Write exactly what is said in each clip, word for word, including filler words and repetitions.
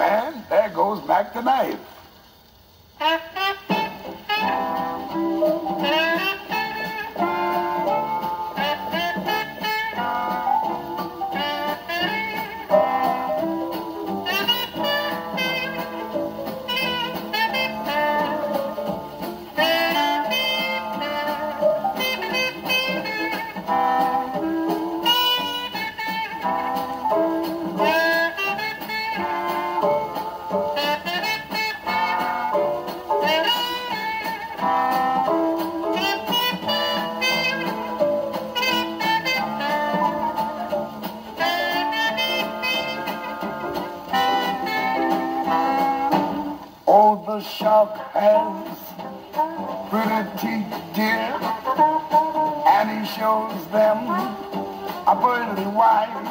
man, there goes Mac the knife. Oh, the shark has pretty teeth, dear, and he shows them a pearly white.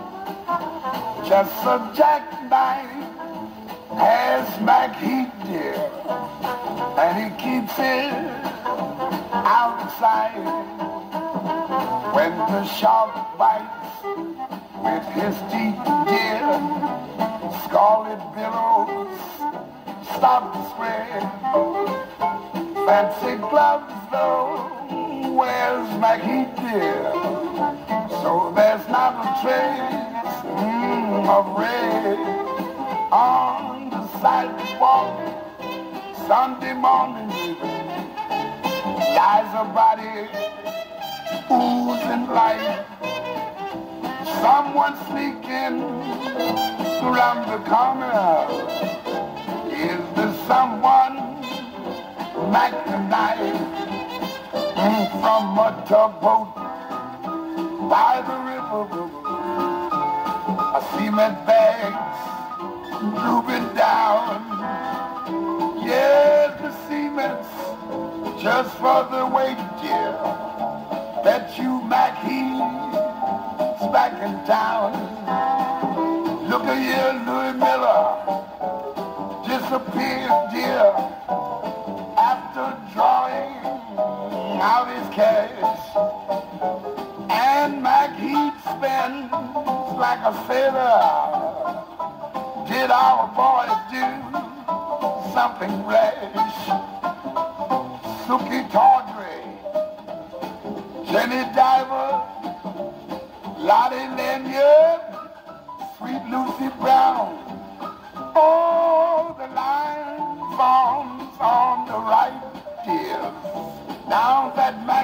Just a jackknife has Mac Heat, dear, and he keeps it outside. When the shark bites with his teeth, dear, scarlet billows stop to spread. Fancy gloves, though, where's Mac Heat, dear? So there's not a trace mm, of red on the sidewalk Sunday morning even. Lies a body oozing light. Someone sneaking around the corner. Is there someone Mac the knife mm, from a tugboat by the river? A cement bags drooping down. Yes, the cement's just for the weight, dear. Bet you Mac he's back in town. Look at here, Louis Miller disappeared, dear, after drawing out his cash. And Mac Heat spends like a sailor. Did our boy do something rash? Suki Tawdry, Jenny Diver, Lottie Lanyard, Sweet Lucy Brown. Oh, the line forms on the right, dear. Now that